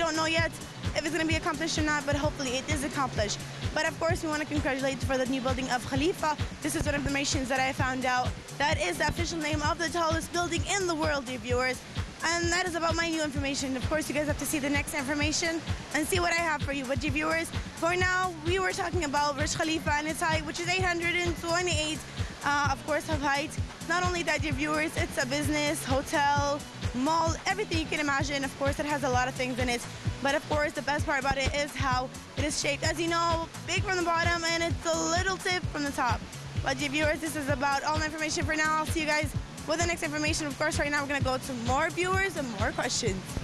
don't know yet if it's going to be accomplished or not, but hopefully it is accomplished. But of course, we want to congratulate for the new building of Khalifa. This is one of the information that I found out. That is the official name of the tallest building in the world, dear viewers. And that is about my new information. Of course, you guys have to see the next information and see what I have for you. But dear viewers, for now, we were talking about Burj Khalifa and its height, which is 828, of course, of height. Not only that, dear viewers, it's a business, hotel, mall, everything you can imagine. Of course, it has a lot of things in it. But of course, the best part about it is how it is shaped. As you know, big from the bottom and it's a little tip from the top. But dear viewers, this is about all my information for now. I'll see you guys with the next information. Of course, right now we're going to go to more viewers and more questions.